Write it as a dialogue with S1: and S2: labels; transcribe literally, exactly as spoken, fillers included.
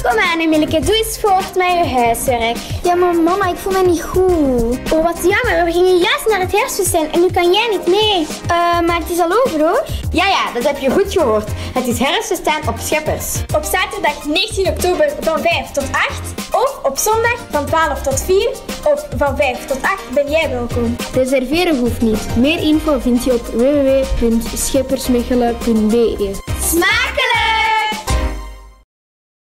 S1: Kom aan, Emileke, doe eens voort met je huiswerk.
S2: Ja, maar mama, ik voel me niet goed.
S1: Oh, wat jammer. We gingen juist naar het herfstfeest en nu kan jij niet mee.
S2: Uh, maar het is al over, hoor.
S3: Ja, ja, dat heb je goed gehoord. Het is herfstfeest op Scheppers.
S4: Op zaterdag negentien oktober van vijf tot acht. Of op zondag van twaalf tot vier. Of van vijf tot acht ben jij welkom.
S5: Reserveren hoeft niet. Meer info vind je op w w w punt scheppersmechelen punt b e.
S1: Smaak!